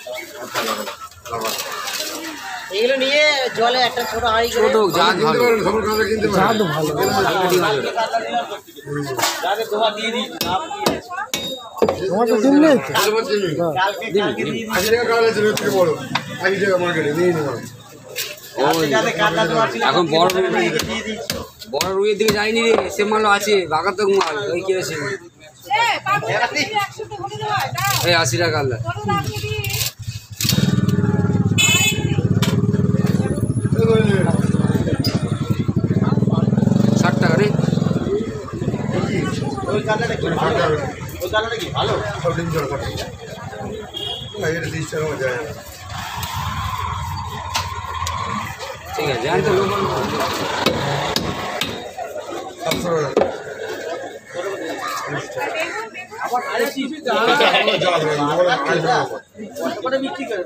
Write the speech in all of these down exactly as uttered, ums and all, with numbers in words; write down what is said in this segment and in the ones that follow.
এগুলো নিয়ে জলে একটা ছোট হাঁড়ি করে ছোট জাত ভালো জাত ভালো যাকে দোয়া দিয়ে দিই তোমার তো দিন নেই কালকে কালকে দিয়ে দিই আশি টাকা কাল আছে থেকে বড় আশি টাকা মার্কেটে নিয়ে নিলাম যাতে কাটা দোয়া ছিল এখন বড় দিয়ে দিই বড় রুইয়ের দিকে যায়নি রে, সে মালও আছে বাগাতক মাল ওই কিনেছে এই আশি টাকা আল্লাহ ষাট টাকা রে ওই কাটাটা কি ভালো ওই কাটাটা কি ভালো সব দিন জল করে এটা তিরিশ টাকা মতো যায় ঠিক আছে জানতো লোক সাতশো করে বিক্রি করে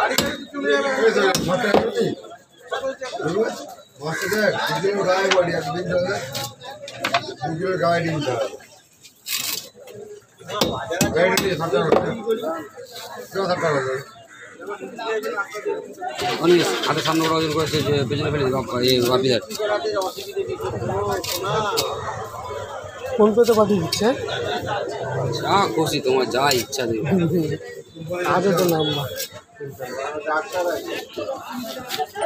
মাছটা দেখ দুজনের গায়ে বাড়ি একদিন চলে দুজনের গায়ে ডিম চলে গাড়ি দিয়ে সাতটা সাতটা বাজে অনেক হাতের সামনে ওরা ওজন করেছে যে পেছনে ফেলে বাপিদার ফোন পেতে পাঠিয়ে দিচ্ছে যা খুশি তোমার যা ইচ্ছা দেবে আজও তো নাম্বার